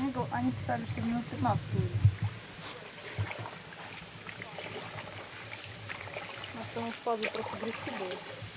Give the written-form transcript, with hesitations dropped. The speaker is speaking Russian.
Они писали, что минус 15 будет. А потому что падает просто грести будет.